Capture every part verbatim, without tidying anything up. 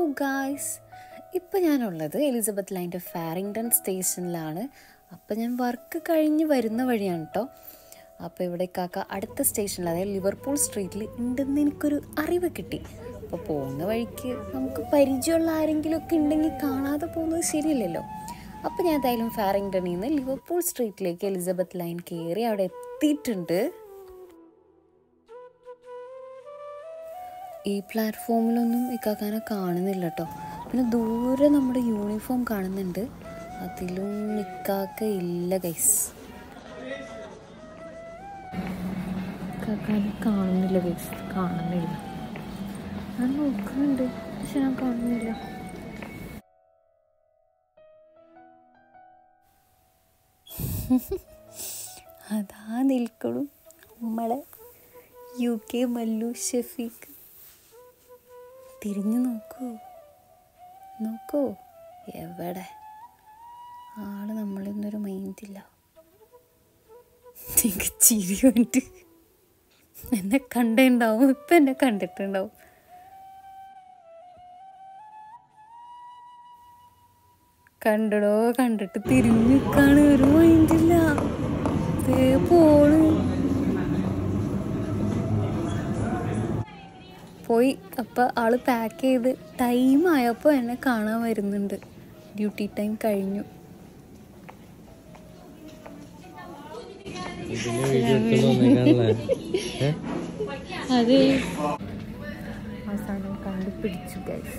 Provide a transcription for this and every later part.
Guys, ഇപ്പം ഞാനുള്ളത് Elizabeth ലൈൻ്റെ ഫാരിങ്ടൺ സ്റ്റേഷനിലാണ്. അപ്പം ഞാൻ വർക്ക് കഴിഞ്ഞ് വരുന്ന വഴിയാണ് കേട്ടോ. അപ്പോൾ ഇവിടെ കാക്ക അടുത്ത സ്റ്റേഷനിൽ, അതായത് ലിവർപൂൾ സ്ട്രീറ്റിൽ ഉണ്ടെന്ന് എനിക്കൊരു അറിവ് കിട്ടി. അപ്പോൾ പോകുന്ന വഴിക്ക് നമുക്ക് പരിചയമുള്ള ആരെങ്കിലും ഒക്കെ ഉണ്ടെങ്കിൽ കാണാതെ പോകുന്നത് ശരിയല്ലല്ലോ. അപ്പോൾ ഞാൻ എന്തായാലും ഫാരിങ്ടണിൽ നിന്ന് ലിവർപൂൾ സ്ട്രീറ്റിലേക്ക് എലിസബത്ത് ലൈൻ കയറി അവിടെ എത്തിയിട്ടുണ്ട്. ഈ പ്ലാറ്റ്ഫോമിലൊന്നും ഇക്കാക്കാനെ കാണുന്നില്ല കേട്ടോ. പിന്നെ ദൂരെ നമ്മുടെ യൂണിഫോം കാണുന്നുണ്ട്, അതിലും ഇക്കാക്ക ഇല്ല ഗൈസ്. ഇക്കാക്കാനെ കാണുന്നില്ല ഗൈസ്, കാണുന്നില്ല. ഞാൻ നോക്കുന്നുണ്ട്, പക്ഷെ ഞാൻ കാണുന്നില്ല. അതാ നിൽക്കണം നമ്മളെ യു കെ മല്ലു ഷെഫീഖ്. തിരിഞ്ഞു നോക്കൂ നോക്കൂ, എവിടെ ആള് നമ്മളിന്നൊരു മൈൻഡില്ല. എനിക്ക് ചിരി വേണ്ടി എന്നെ കണ്ടിട്ടുണ്ടാവും, ഇപ്പം എന്നെ കണ്ടിട്ടുണ്ടാവും. കണ്ടടോ, കണ്ടിട്ട് തിരിഞ്ഞു നിൽക്കാണ്, ഒരു മൈൻഡില്ല. പോണു പോയി. അപ്പം ആള് പാക്ക് ചെയ്ത് ടൈം ആയപ്പോൾ എന്നെ കാണാൻ വരുന്നുണ്ട്. ഡ്യൂട്ടി ടൈം കഴിഞ്ഞു. അതെ, അവസാനം കണ്ടുപിടിച്ചു ഗൈസ്.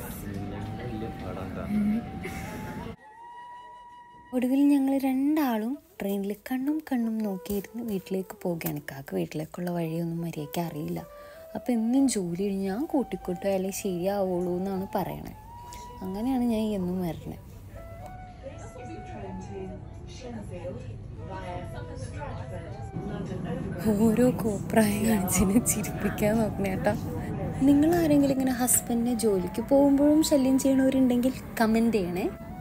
ഒടുവിൽ ഞങ്ങൾ രണ്ടാളും ട്രെയിനിൽ കണ്ണും കണ്ണും നോക്കിയിരുന്ന് വീട്ടിലേക്ക് പോവുകയാണ്. കാക്ക് വീട്ടിലേക്കുള്ള വഴിയൊന്നും മര്യാദയ്ക്ക് അറിയില്ല. അപ്പം എന്നും ജോലി കഴിഞ്ഞ് ഞാൻ കൂട്ടിക്കൊട്ടോ അല്ലെങ്കിൽ ശരിയാവുള്ളൂ എന്നാണ് പറയണത്. അങ്ങനെയാണ് ഞാൻ എന്നും വരണത്. ഓരോ കോപ്രായം കാണിച്ചിനെ ചിരിപ്പിക്കാൻ നോക്കണേ കേട്ടോ. നിങ്ങൾ ആരെങ്കിലും ഇങ്ങനെ ഹസ്ബൻഡിനെ ജോലിക്ക് പോകുമ്പോഴും ശല്യം ചെയ്യണവരുണ്ടെങ്കിൽ കമൻറ്റ് ചെയ്യണേ.